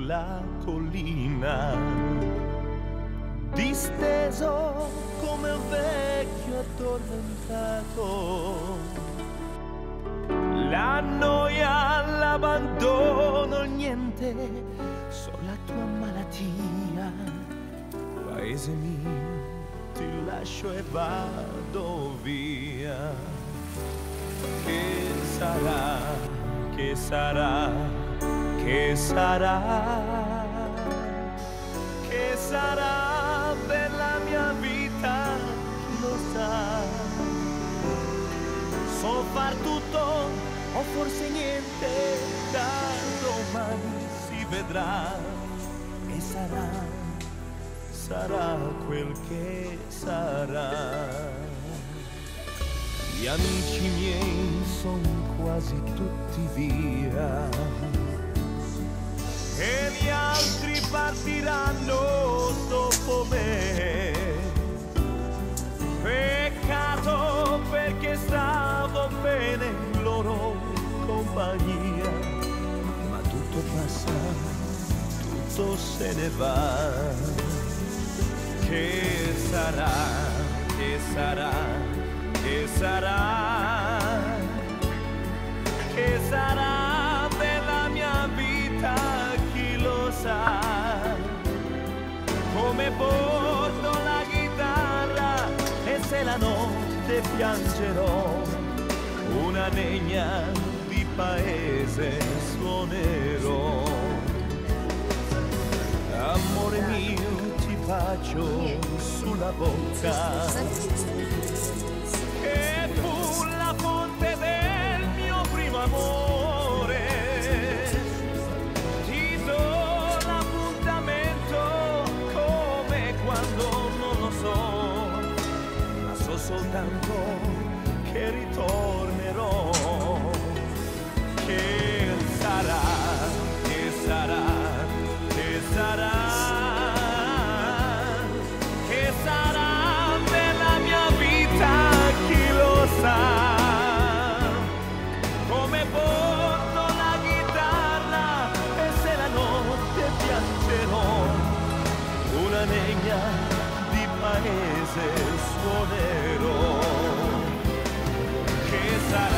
sulla collina, disteso come un vecchio addormentato. La noia, l'abbandono, niente, solo la tua malattia. Paese mio, ti lascio e vado via. Che sarà, che sarà, che sarà, che sarà della mia vita, chi lo sa. So far tutto o forse niente, da domani si vedrà e sarà, sarà quel che sarà. Gli amici miei son quasi tutti via e gli altri partiranno dopo me. Peccato perché stavo bene in loro compagnia, ma tutto passa, tutto se ne va. Che sarà, che sarà, che sarà, che sarà della mia vita, chi lo sa. Come porto la chitarra e se la notte piangerò, una degna di paese suonerò. Amore mio, ti bacio sulla bocca, che fu la fonte del mio primo amore. Ti do l'appuntamento come quando non lo so, ma so soltanto che ritornerò. Che sarà, che sarà, che sarà, che sarà della mia vita, chi lo sa. Come porto la chitarra e se la notte piangerò, una legna di paese suonerò. Che sarà